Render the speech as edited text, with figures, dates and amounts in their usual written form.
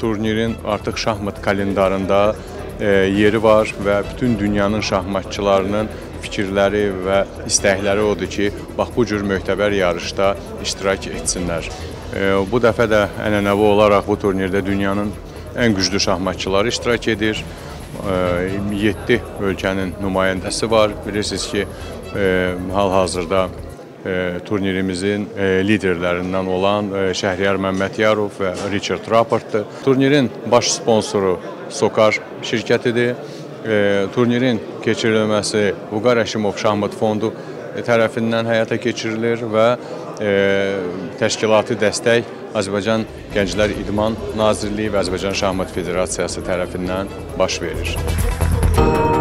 turnirin artıq şahmat kalendarında yeri var və bütün dünyanın şahmatçılarının fikirləri və istəkləri odur ki, bax bu cür möhtəbər yarışda iştirak etsinlər. Bu dəfə də ənənəvi olaraq bu turnirdə dünyanın ən güclü şahmatçıları iştirak edir. 7 ölkənin nümayəndəsi var. Bilirsiniz ki, hal-hazırda turnirimizin liderlərindən olan Şəhriyar Məmmədiyarov və Richard Rapportdur. Turnirin baş sponsoru Sokar şirkətidir. Turnirin keçirilməsi Vüqar Həşimov Şahmat Fondu tərəfindən həyata keçirilir və təşkilati dəstək Azərbaycan Gənclər İdman Nazirliyi və Azərbaycan Şahmat Federasiyası tərəfindən baş verir.